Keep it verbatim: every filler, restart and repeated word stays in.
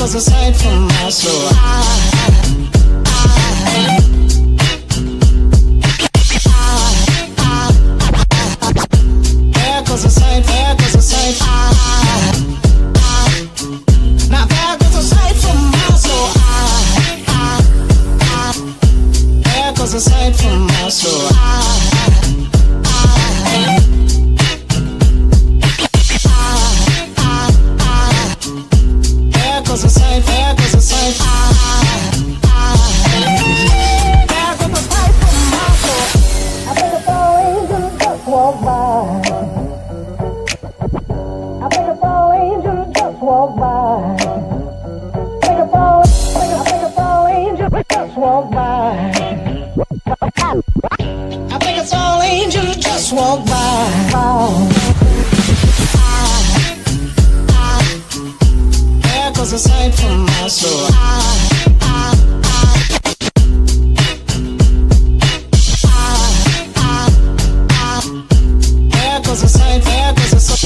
goes a sight from my soul. There goes a sight, there goes a sight. Now there goes a sight from my soul. There goes a sight from my soul. There goes a sight, there goes a sight. There goes a sight from my soul. I think a fall angel just walked by. I think a fall angel just walked by. I think a fall, I think a fall angel just walked by. I think a fall angel just walked by. There goes a sight from my soul. There goes a sight, there goes a sight.